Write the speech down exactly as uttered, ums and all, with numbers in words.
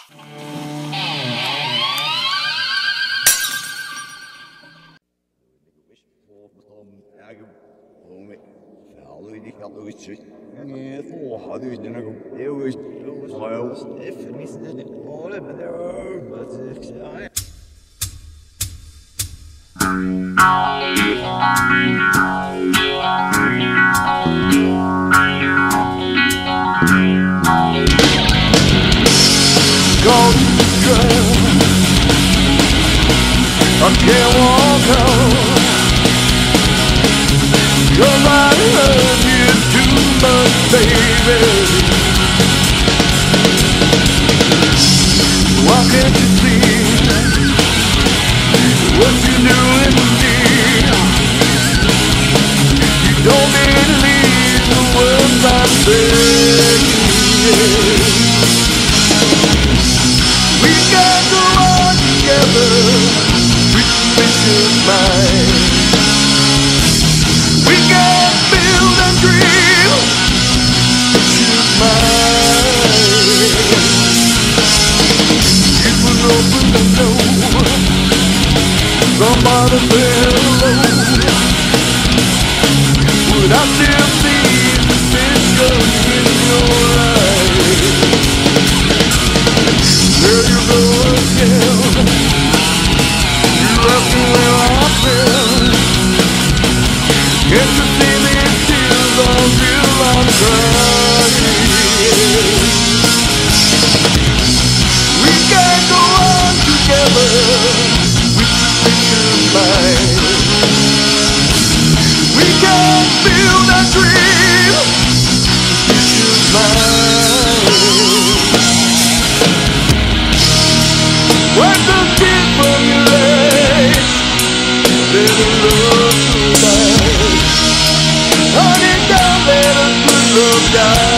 I can't walk home, 'cause I love you too much, baby. Why can't you see what you're doing to me? You don't believe the words I'm saying. We got to walk together. Mine. We can build a dream. She's mine. It was open to know somebody said hello. Would I still see the vision in your eyes? There you go again. Left me where I've been. Can't you see me tears until I'm crying? We can go on together with the pictures mine. We can build a dream. The pictures mine. Wipe the tears from your eyes. Let it love tonight. Honey, down, let us put love down.